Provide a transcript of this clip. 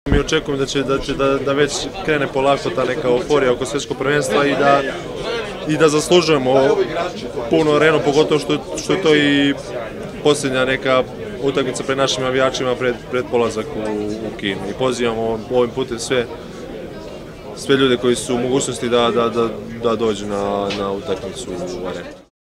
Mi očekujemo da već krene polako ta neka euforija oko svetskog prvenstva i da zaslužujemo punu arenu, pogotovo što je to i posljednja neka utakmica pred našim navijačima pred polazak u Kinu. I pozivamo ovim putem sve ljude koji su u mogućnosti da dođu na utakmicu u arenu.